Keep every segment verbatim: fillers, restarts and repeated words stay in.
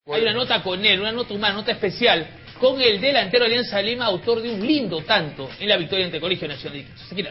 Hay una nota con él, una nota humana, una nota especial, con el delantero de Alianza Lima, autor de un lindo tanto en la victoria ante Colegio Nacional.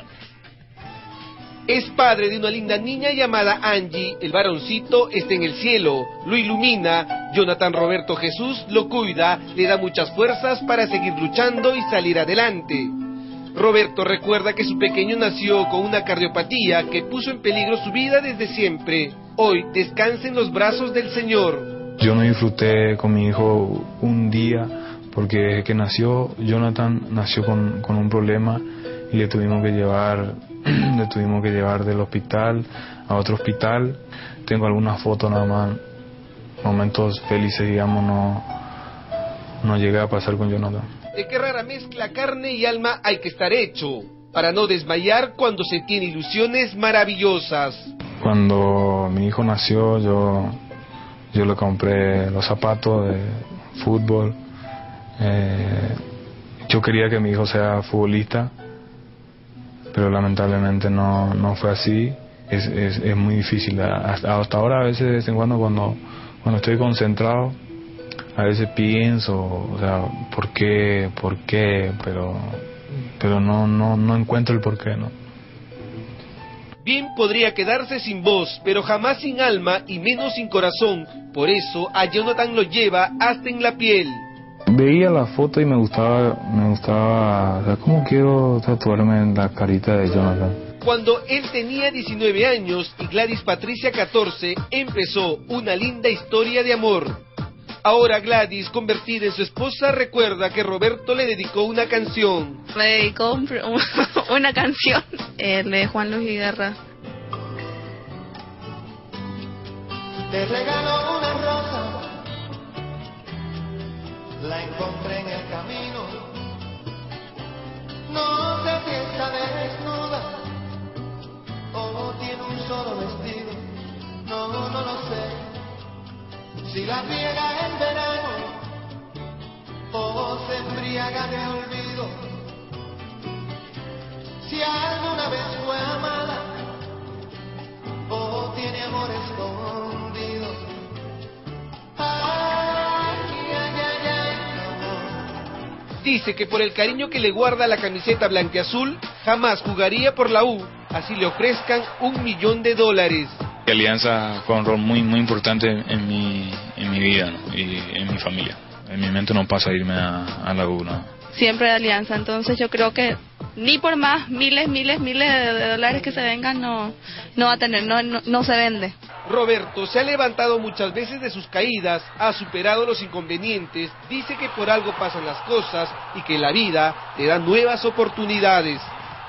Es padre de una linda niña llamada Angie. El varoncito está en el cielo, lo ilumina. Jonathan Roberto Jesús lo cuida, le da muchas fuerzas para seguir luchando y salir adelante. Roberto recuerda que su pequeño nació con una cardiopatía que puso en peligro su vida desde siempre. Hoy descansa en los brazos del Señor. Yo no disfruté con mi hijo un día porque desde que nació, Jonathan nació con, con un problema y le tuvimos que llevar, le tuvimos que llevar del hospital a otro hospital. Tengo algunas fotos nada más, momentos felices, digamos, no, no llegué a pasar con Jonathan. De qué rara mezcla carne y alma hay que estar hecho para no desmayar cuando se tiene ilusiones maravillosas. Cuando mi hijo nació, yo, yo le compré los zapatos de fútbol. Eh, yo quería que mi hijo sea futbolista, pero lamentablemente no, no fue así. Es, es, es muy difícil. Hasta, hasta ahora, a veces, de vez en cuando, cuando, cuando estoy concentrado, a veces pienso, o sea, ¿por qué? ¿Por qué? Pero, pero no, no, no encuentro el por qué, ¿no? Bien podría quedarse sin voz, pero jamás sin alma y menos sin corazón. Por eso a Jonathan lo lleva hasta en la piel. Veía la foto y me gustaba, me gustaba, o sea, ¿cómo quiero tatuarme en la carita de Jonathan? Cuando él tenía diecinueve años y Gladys Patricia catorce, empezó una linda historia de amor. Ahora Gladys, convertida en su esposa, recuerda que Roberto le dedicó una canción. Me dedicó una canción eh, de Juan Luis Guerra. Te regalo una rosa, la encontré en el camino. No sé si está desnuda o tiene un solo vestido. No, no lo sé. Si la riega en verano o se embriaga de olvido. Si alguna vez fue amada o tiene amor escondido. Ay, ay, ay, ay. Dice que por el cariño que le guarda la camiseta blanqueazul, jamás jugaría por la U, así le ofrezcan un millón de dólares. Alianza juega un rol muy muy importante en mi, en mi vida, ¿no? Y en mi familia. En mi mente no pasa irme a, a la U, ¿no? Siempre Alianza, entonces yo creo que ni por más miles, miles, miles de, de dólares que se vengan no, no va a tener, no, no, no se vende. Roberto se ha levantado muchas veces de sus caídas, ha superado los inconvenientes, dice que por algo pasan las cosas y que la vida te da nuevas oportunidades.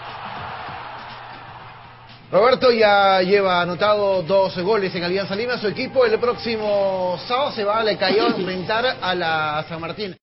Roberto ya lleva anotado dos goles en Alianza Lima. Su equipo el próximo sábado se va a Le Cayón a enfrentar a la San Martín.